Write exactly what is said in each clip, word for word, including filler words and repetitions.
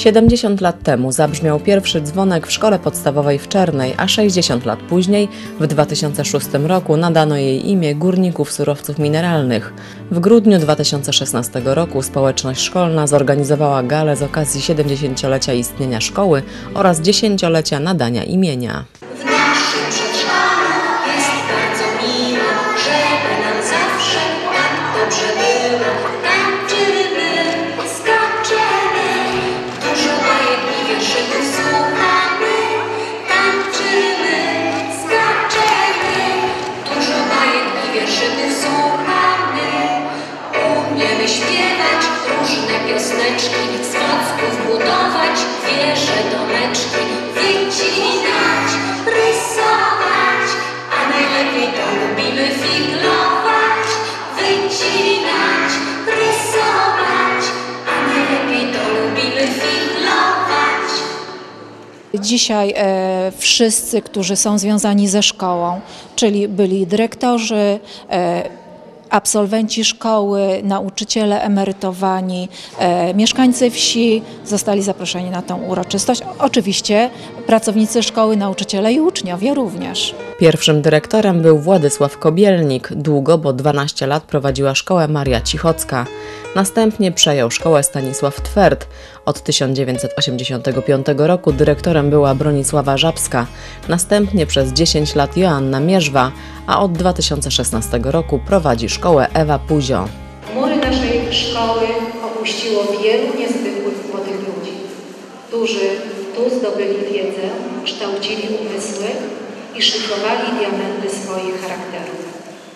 siedemdziesiąt lat temu zabrzmiał pierwszy dzwonek w szkole podstawowej w Czernej, a sześćdziesiąt lat później, w dwa tysiące szóstym roku, nadano jej imię Górników Surowców Mineralnych. W grudniu dwa tysiące szesnastego roku społeczność szkolna zorganizowała galę z okazji siedemdziesięciolecia istnienia szkoły oraz dziesięciolecia nadania imienia. W naszym przedszkolu jest bardzo miło, żeby nam zawsze tak dobrze było. Tańczymy, skaczemy, dużo bajek i wierszyków słuchamy. Tańczymy, skaczemy, dużo bajek i wierszyków słuchamy. Umiemy śpiewać różne piosneczki, z klocków budować wieże, domeczki, wycinać, rysować, a najlepiej to lubimy figlować. Wycinać, rysować, a najlepiej to lubimy figlować. Dzisiaj e, wszyscy, którzy są związani ze szkołą, czyli byli dyrektorzy, e, absolwenci szkoły, nauczyciele emerytowani, e, mieszkańcy wsi zostali zaproszeni na tę uroczystość. Oczywiście pracownicy szkoły, nauczyciele i uczniowie również. Pierwszym dyrektorem był Władysław Kobielnik. Długo, bo dwanaście lat, prowadziła szkołę Maria Cichocka. Następnie przejął szkołę Stanisław Twert. Od tysiąc dziewięćset osiemdziesiątego piątego roku dyrektorem była Bronisława Żabska. Następnie przez dziesięć lat Joanna Mierzwa, a od dwa tysiące szesnastego roku prowadzi szkołę Ewa Puzio. Mury naszej szkoły opuściło wielu niezwykłych młodych ludzi, którzy tu zdobyli wiedzę, kształcili umysły i szykowali diamenty swoich charakterów.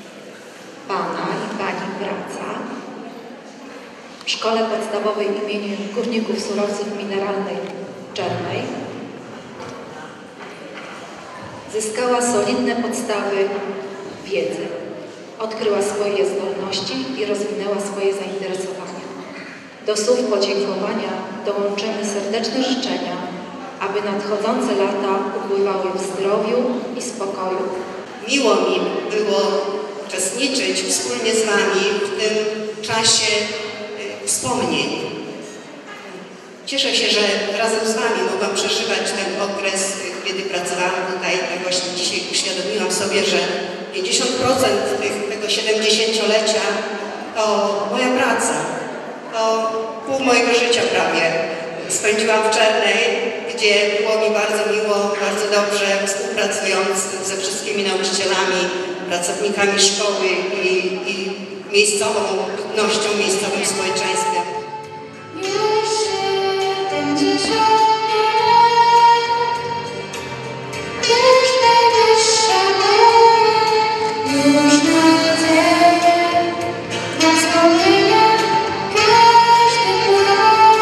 Pana i Pani praca w Szkole Podstawowej imienia Górników Surowców Mineralnych Czernej zyskała solidne podstawy wiedzy, odkryła swoje zdolności i rozwinęła swoje zainteresowania. Do słów podziękowania dołączymy serdeczne życzenia, aby nadchodzące lata upływały w zdrowiu i spokoju. Miło mi było uczestniczyć wspólnie z Wami w tym czasie wspomnień. Cieszę się, że razem z Wami mogłam przeżywać ten okres, kiedy pracowałam tutaj. Tak właśnie dzisiaj uświadomiłam sobie, że pięćdziesiąt procent tych, tego siedemdziesięciolecia to moja praca. To pół mojego życia prawie spędziłam w Czernej, gdzie było mi bardzo miło, bardzo dobrze współpracując ze wszystkimi nauczycielami, pracownikami szkoły i, i miejscową ludnością, miejscowym społeczeństwem. Już siedemdziesiąt już najwyższa pora, już nadzieję na wspomnienia każdy ma.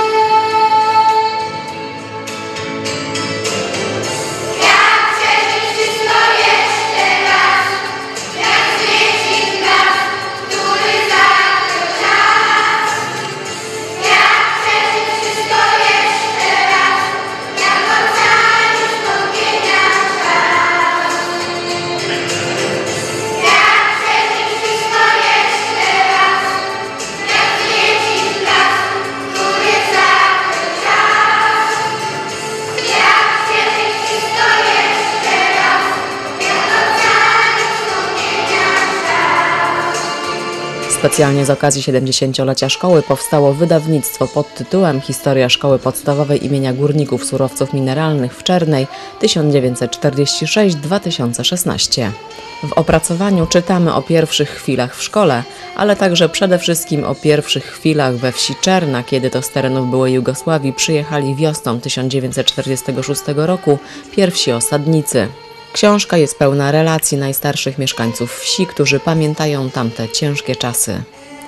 Jak przeżyć wszystko jeszcze raz, jak zmienić nas, który zaczął czas. Jak przeżyć wszystko jeszcze raz, jak ocean wspomnienia czas. Jak przeżyć wszystko jeszcze raz, jak zmienić nas, który zaczął czas. Jak przeżyć wszystko jeszcze raz, jak ocean wspomnienia czas. Specjalnie z okazji siedemdziesięciolecia szkoły powstało wydawnictwo pod tytułem Historia Szkoły Podstawowej imienia Górników Surowców Mineralnych w Czernej tysiąc dziewięćset czterdziesty szósty do dwa tysiące szesnastego. W opracowaniu czytamy o pierwszych chwilach w szkole, ale także przede wszystkim o pierwszych chwilach we wsi Czerna, kiedy to z terenów byłej Jugosławii przyjechali wiosną tysiąc dziewięćset czterdziestego szóstego roku pierwsi osadnicy. Książka jest pełna relacji najstarszych mieszkańców wsi, którzy pamiętają tamte ciężkie czasy.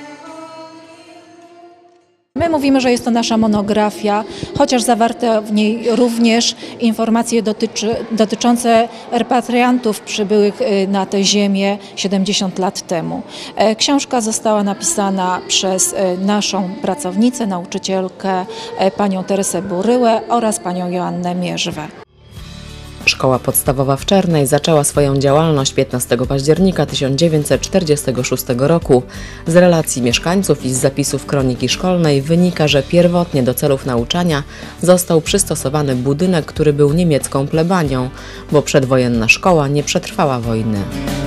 My mówimy, że jest to nasza monografia, chociaż zawarte w niej również informacje dotyczy, dotyczące repatriantów przybyłych na tę ziemię siedemdziesiąt lat temu. Książka została napisana przez naszą pracownicę, nauczycielkę, panią Teresę Buryłę oraz panią Joannę Mierzwę. Szkoła podstawowa w Czernej zaczęła swoją działalność piętnastego października tysiąc dziewięćset czterdziestego szóstego roku. Z relacji mieszkańców i z zapisów kroniki szkolnej wynika, że pierwotnie do celów nauczania został przystosowany budynek, który był niemiecką plebanią, bo przedwojenna szkoła nie przetrwała wojny.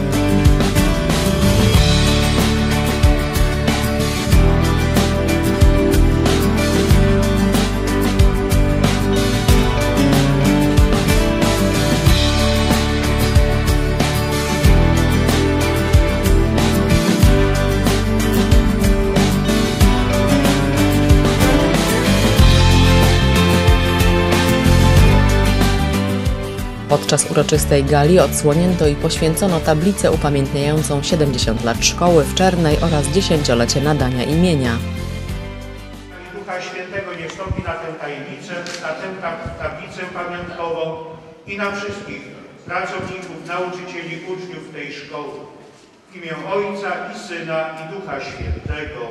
Podczas uroczystej gali odsłonięto i poświęcono tablicę upamiętniającą siedemdziesiąt lat szkoły w Czernej oraz dziesięciolecie nadania imienia. Ducha Świętego niech stąpi na tę tajemnicę, na tę tablicę pamiątkową i na wszystkich pracowników, nauczycieli, uczniów tej szkoły. W imię Ojca i Syna i Ducha Świętego.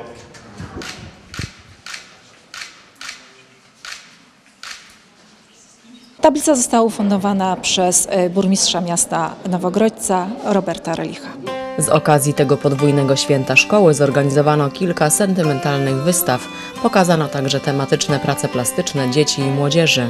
Tablica została ufundowana przez burmistrza miasta Nowogrodźca Roberta Relicha. Z okazji tego podwójnego święta szkoły zorganizowano kilka sentymentalnych wystaw. Pokazano także tematyczne prace plastyczne dzieci i młodzieży.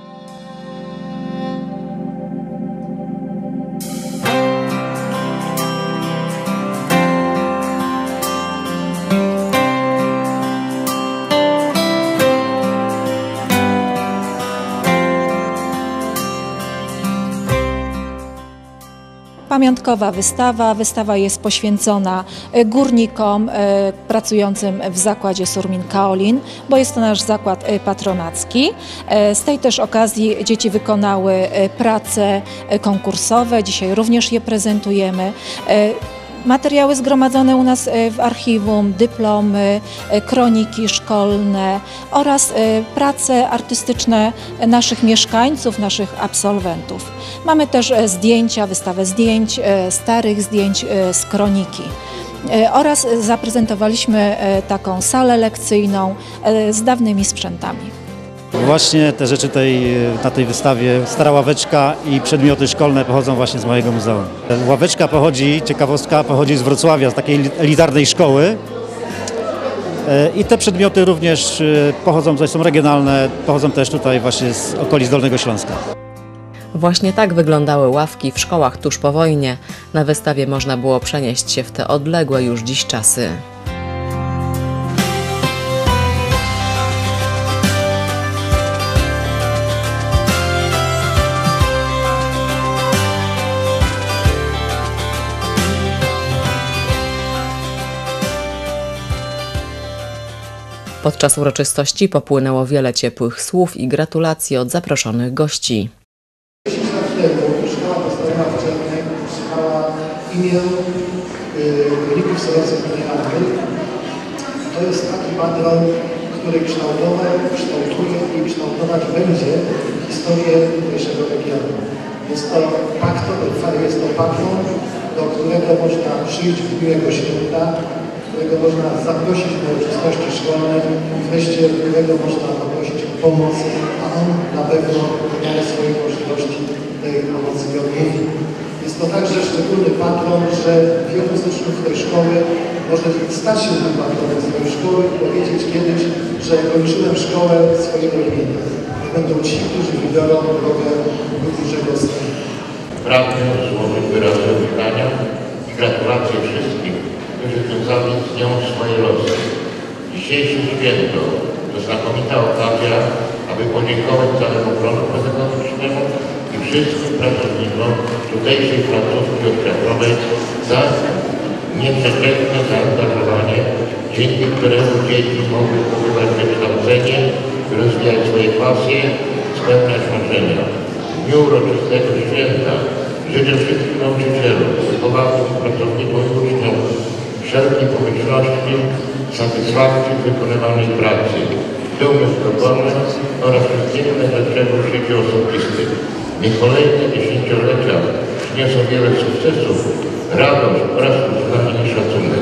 Pamiątkowa wystawa. Wystawa jest poświęcona górnikom e, pracującym w zakładzie Surmin-Kaolin, bo jest to nasz zakład e, patronacki. E, z tej też okazji dzieci wykonały e, prace e, konkursowe. Dzisiaj również je prezentujemy. E, Materiały zgromadzone u nas w archiwum, dyplomy, kroniki szkolne oraz prace artystyczne naszych mieszkańców, naszych absolwentów. Mamy też zdjęcia, wystawę zdjęć, starych zdjęć z kroniki. Oraz zaprezentowaliśmy taką salę lekcyjną z dawnymi sprzętami. Właśnie te rzeczy tej, na tej wystawie, stara ławeczka i przedmioty szkolne pochodzą właśnie z mojego muzeum. Ławeczka pochodzi, ciekawostka, pochodzi z Wrocławia, z takiej elitarnej szkoły. I te przedmioty również pochodzą, tutaj są regionalne, pochodzą też tutaj właśnie z okolic Dolnego Śląska. Właśnie tak wyglądały ławki w szkołach tuż po wojnie. Na wystawie można było przenieść się w te odległe już dziś czasy. Podczas uroczystości popłynęło wiele ciepłych słów i gratulacji od zaproszonych gości. dziesięć lat temu szkoła podstawowa w Czernej uzyskała imię górników surowców mineralnych. To jest taki patron, który kształtował, kształtuje i kształtować będzie historię naszego regionu. Jest to patron, jest to patron, do którego można przyjść w dniu jego święta, którego można zaprosić do uroczystości szkolnej, wreszcie którego można poprosić o pomoc, a on na pewno w miarę swoich możliwości tej pomocy nie odmówi. Jest to także szczególny patron, że wielu z uczniów tej szkoły może stać się tym patronem swojej szkoły i powiedzieć kiedyś, że kończyłem szkołę swojego imienia. To będą ci, którzy wybiorą drogę Dużego Stanu. Pragnę złożyć wyrazy uznania i gratulacje wszystkim, którzy związali z nią swoje losy. Dzisiejsze święto to znakomita okazja, aby podziękować całemu gronu pedagogicznemu i wszystkim pracownikom tutejszej placówki oświatowej za nieprzeciętne zaangażowanie, dzięki któremu dzieci mogły zdobywać wykształcenie, rozwijać swoje pasje, spełniać marzenia. W dniu uroczystego święta życzę wszystkim nauczycielom, wychowawcom, pracownikom i uczniom wszelkiej pomyślności, satysfakcji z wykonywanej pracy, dumnych dokonania oraz wszystkiego najlepszego w życiu osobistym. Niech kolejne dziesięciolecia przyniosą wiele sukcesów, radość oraz uznanie i szacunek.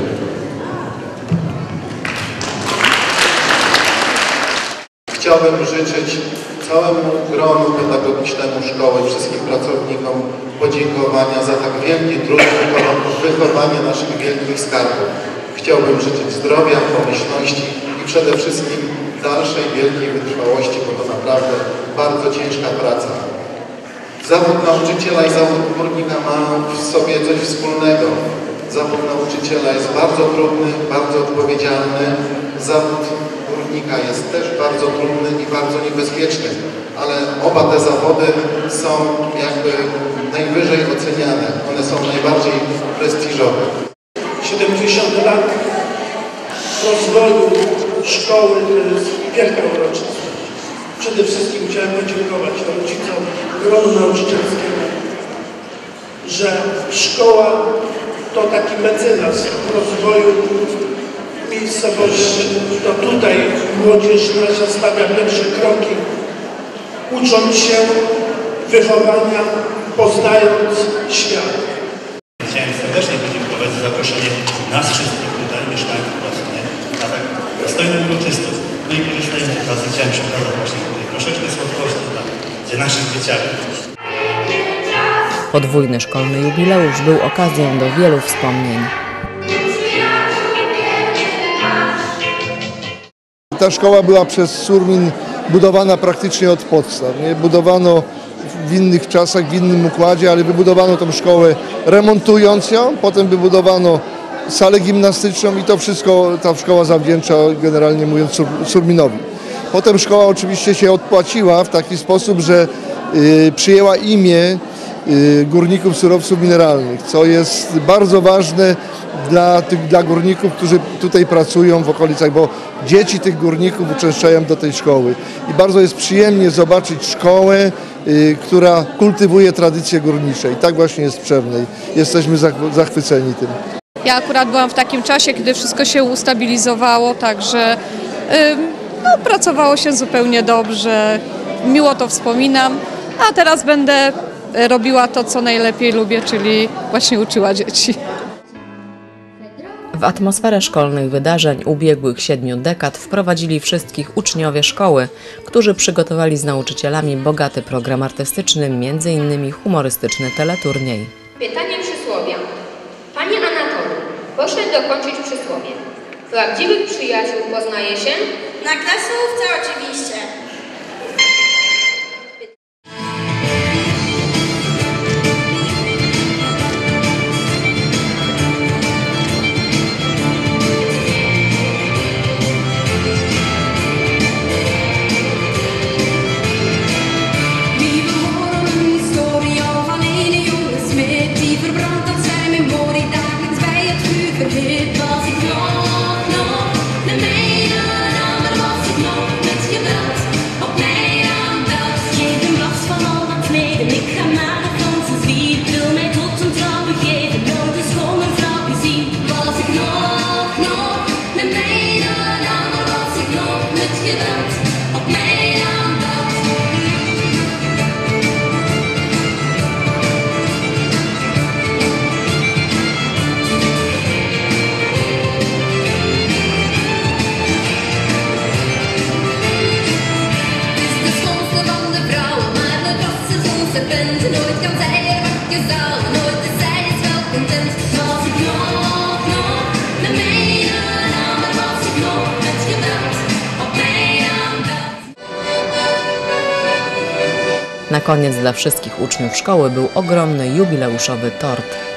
Chciałbym życzyć całemu gronu pedagogicznemu szkoły, wszystkim pracownikom podziękowania za tak wielki trud wychowania naszych wielkich skarbów. Chciałbym życzyć zdrowia, pomyślności i przede wszystkim dalszej wielkiej wytrwałości, bo to naprawdę bardzo ciężka praca. Zawód nauczyciela i zawód górnika ma w sobie coś wspólnego. Zawód nauczyciela jest bardzo trudny, bardzo odpowiedzialny. Zawód górnika jest też bardzo trudny i bardzo niebezpieczny, ale oba te zawody są jakby najwyżej oceniane. One są najbardziej prestiżowe. siedemdziesiąt lat rozwoju szkoły to jest wielka uroczystość. Przede wszystkim chciałem podziękować rodzicom, gronu nauczycielskiemu, że szkoła to taki mecenas rozwoju miejscowości. To tutaj młodzież nasza stawia pierwsze kroki, ucząc się wychowania, poznając świat. Chciałem serdecznie podziękować za zaproszenie nas wszystkich tutaj, mieszkańców Rosny, na tak dostojną uroczystość. No i korzystając z okazji chciałem przekazać właśnie tutaj troszeczkę słodkości dla, dla naszych dzieciaków. Podwójny szkolny jubileusz był okazją do wielu wspomnień. Ta szkoła była przez Surmin budowana praktycznie od podstaw. Nie? Budowano w innych czasach, w innym układzie, ale wybudowano tą szkołę remontując ją, potem wybudowano salę gimnastyczną i to wszystko ta szkoła zawdzięcza, generalnie mówiąc, Surminowi. Potem szkoła oczywiście się odpłaciła w taki sposób, że y, przyjęła imię y, górników surowców mineralnych, co jest bardzo ważne dla, tych, dla górników, którzy tutaj pracują w okolicach, bo dzieci tych górników uczęszczają do tej szkoły. I bardzo jest przyjemnie zobaczyć szkołę, y, która kultywuje tradycje górnicze. I tak właśnie jest w Przewnej. Jesteśmy zachwyceni tym. Ja akurat byłam w takim czasie, kiedy wszystko się ustabilizowało, także y, no, pracowało się zupełnie dobrze. Miło to wspominam, a teraz będę robiła to, co najlepiej lubię, czyli właśnie uczyła dzieci. W atmosferę szkolnych wydarzeń ubiegłych siedmiu dekad wprowadzili wszystkich uczniowie szkoły, którzy przygotowali z nauczycielami bogaty program artystyczny, między innymi humorystyczny teleturniej. Pytanie przysłowia. Panie Anatolu, poszedł dokończyć przysłowie. Prawdziwych przyjaciół poznaje się? Na klasówce oczywiście. Na koniec dla wszystkich uczniów szkoły był ogromny jubileuszowy tort.